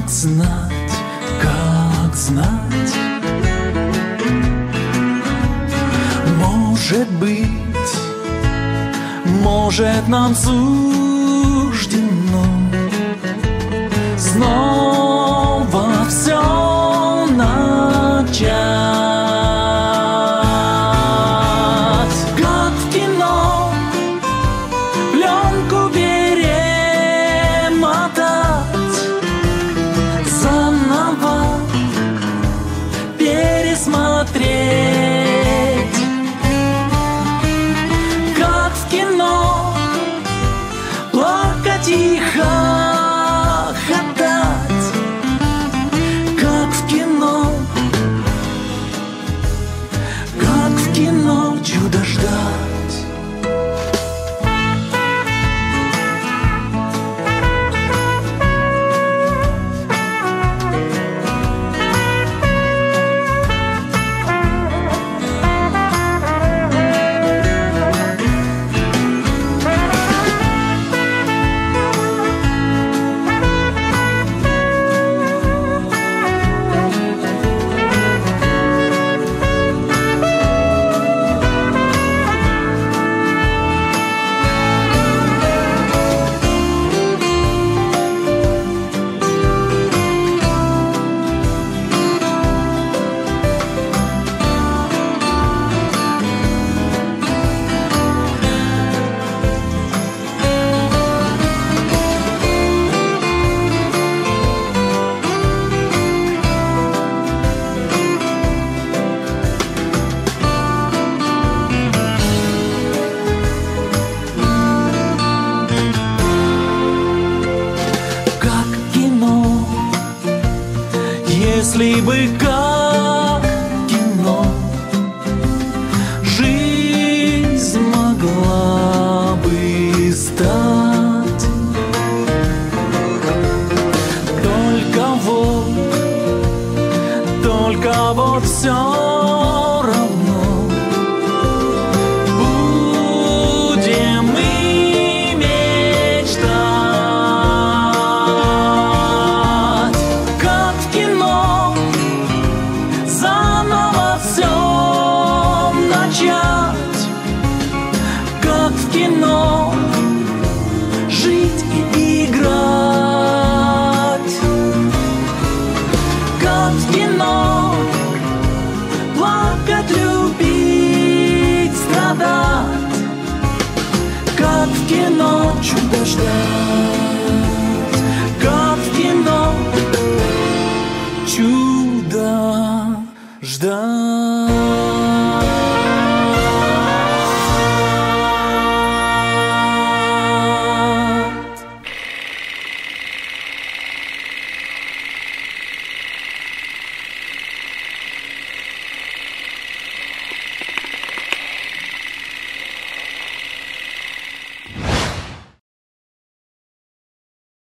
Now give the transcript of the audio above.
как знать, может быть, может нам суждено снова все начать, как в кино, пленку перемотать, заново пересмотреть, как в кино, плакать и хохотать, как в кино, чудо ждать. Если бы как кино жизнь могла бы стать, только вот все равно будем мы мечтать, как в кино. Как в кино жить и играть, как в кино плакать, любить, страдать, как в кино чудо ждать.